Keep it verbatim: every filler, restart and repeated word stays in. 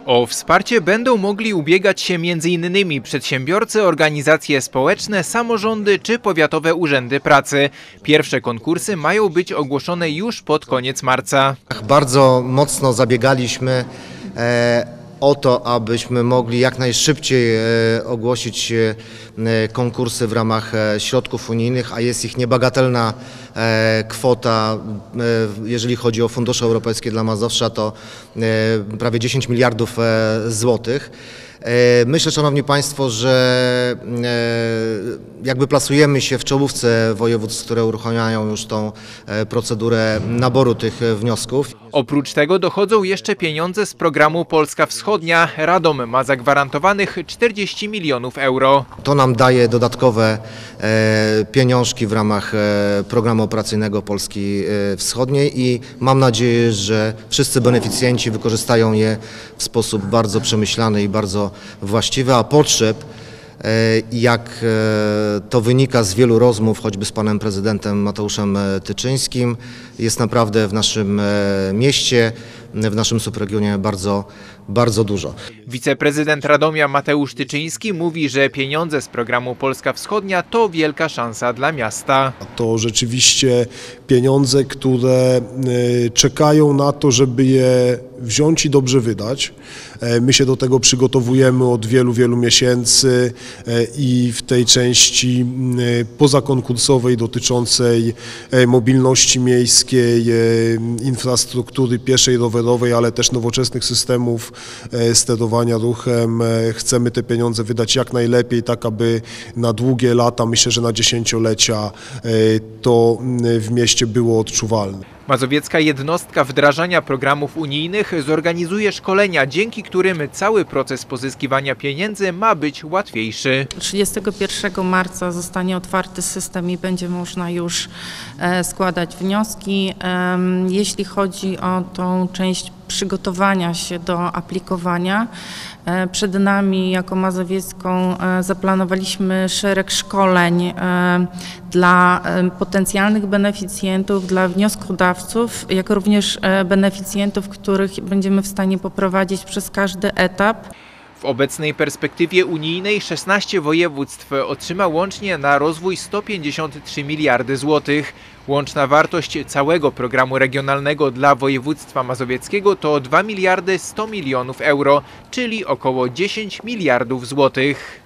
O wsparcie będą mogli ubiegać się między innymi przedsiębiorcy, organizacje społeczne, samorządy czy powiatowe urzędy pracy. Pierwsze konkursy mają być ogłoszone już pod koniec marca. Bardzo mocno zabiegaliśmy e, o to, abyśmy mogli jak najszybciej e, ogłosić e, konkursy w ramach e, środków unijnych, a jest ich niebagatelna e, kwota, e, jeżeli chodzi o fundusze europejskie dla Mazowsza, to e, prawie dziesięć miliardów e, złotych. Myślę, szanowni państwo, że jakby plasujemy się w czołówce województw, które uruchamiają już tą procedurę naboru tych wniosków. Oprócz tego dochodzą jeszcze pieniądze z programu Polska Wschodnia. Radom ma zagwarantowanych czterdzieści milionów euro. To nam daje dodatkowe pieniążki w ramach programu operacyjnego Polski Wschodniej i mam nadzieję, że wszyscy beneficjenci wykorzystają je w sposób bardzo przemyślany i bardzo właściwy, a potrzeb, jak to wynika z wielu rozmów, choćby z panem prezydentem Mateuszem Tyczyńskim, jest naprawdę w naszym mieście, w naszym subregionie bardzo, bardzo dużo. Wiceprezydent Radomia Mateusz Tyczyński mówi, że pieniądze z programu Polska Wschodnia to wielka szansa dla miasta. To rzeczywiście pieniądze, które czekają na to, żeby je wziąć i dobrze wydać. My się do tego przygotowujemy od wielu, wielu miesięcy i w tej części pozakonkursowej dotyczącej mobilności miejskiej, infrastruktury pieszej, rowerowej, ale też nowoczesnych systemów sterowania ruchem. Chcemy te pieniądze wydać jak najlepiej, tak aby na długie lata, myślę, że na dziesięciolecia to w mieście było odczuwalne. Mazowiecka jednostka wdrażania programów unijnych zorganizuje szkolenia, dzięki którym cały proces pozyskiwania pieniędzy ma być łatwiejszy. trzydziestego pierwszego marca zostanie otwarty system i będzie można już składać wnioski. Jeśli chodzi o tą część przygotowania się do aplikowania, przed nami jako Mazowiecką zaplanowaliśmy szereg szkoleń dla potencjalnych beneficjentów, dla wnioskodawców, jak również beneficjentów, których będziemy w stanie poprowadzić przez każdy etap. W obecnej perspektywie unijnej szesnaście województw otrzyma łącznie na rozwój sto pięćdziesiąt trzy miliardy złotych. Łączna wartość całego programu regionalnego dla województwa mazowieckiego to dwa miliardy sto milionów euro, czyli około dziesięć miliardów złotych.